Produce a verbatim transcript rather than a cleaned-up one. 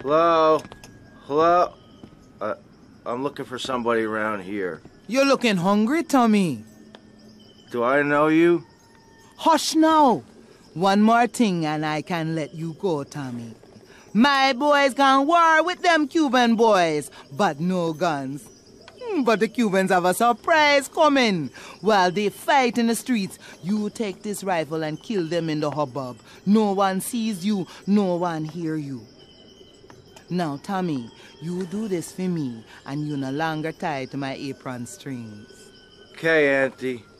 Hello? Hello? Uh, I'm looking for somebody around here. You're looking hungry, Tommy. Do I know you? Hush now. One more thing and I can let you go, Tommy. My boys can war with them Cuban boys, but no guns. Hmm, But the Cubans have a surprise coming. While they fight in the streets, you take this rifle and kill them in the hubbub. No one sees you, no one hear you. Now, Tommy, you do this for me, and you no longer tied to my apron strings. Okay, Auntie.